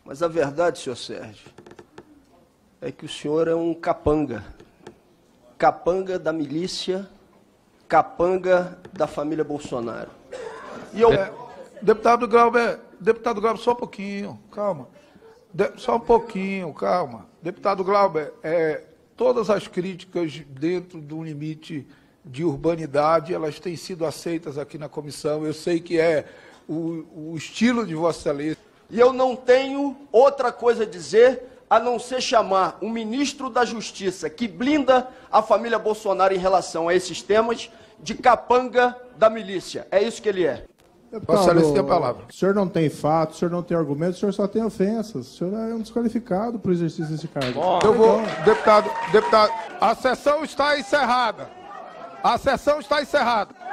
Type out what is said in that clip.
Mas a verdade, senhor Sérgio, é que o senhor é um capanga. Capanga da milícia, capanga da família Bolsonaro. E eu... Deputado Glauber, só um pouquinho, calma. Só um pouquinho, calma. Deputado Glauber, todas as críticas dentro do limite de urbanidade, elas têm sido aceitas aqui na comissão. Eu sei que é o estilo de Vossa Excelência. E eu não tenho outra coisa a dizer a não ser chamar um ministro da Justiça que blinda a família Bolsonaro em relação a esses temas de capanga da milícia. É isso que ele é. Vossa Excelência tem a palavra. O senhor não tem fatos, o senhor não tem argumentos, o senhor só tem ofensas. O senhor é um desqualificado para o exercício desse cargo. Eu vou, deputado, a sessão está encerrada. A sessão está encerrada.